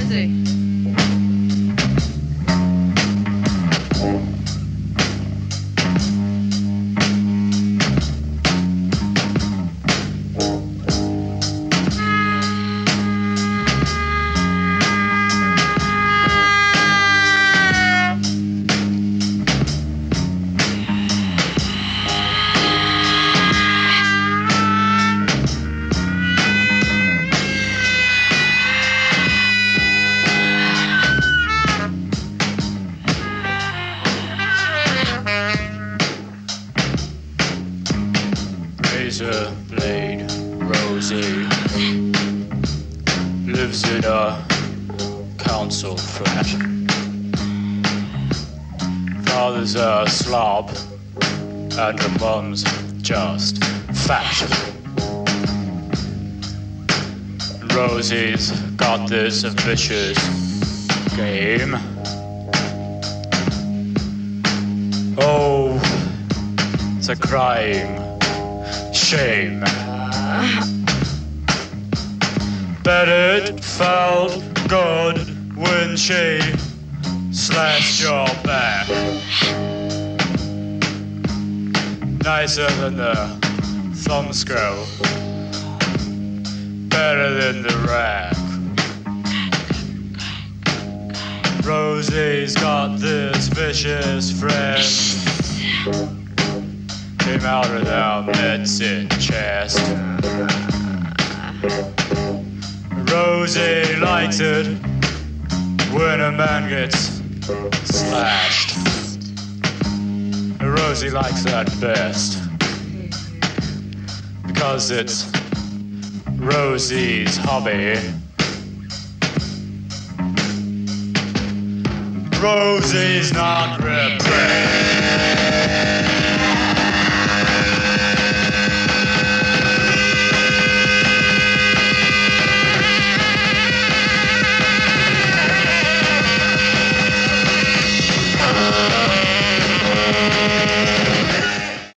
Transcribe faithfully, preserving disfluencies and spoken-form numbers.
Rosie. Razor blade Rosie lives in a council flat. Father's a slob and her mum's just fat. Rosie's got this vicious game. Oh, it's a crying shame. Bet it felt good when she slashed your back. Nicer than the thumbscrew, better than the rack. Rosie's got this vicious friend, came out of our medicine chest. Rosie likes it when a man gets slashed. Rosie likes that best because it's Rosie's hobby. Rosie's not repressed.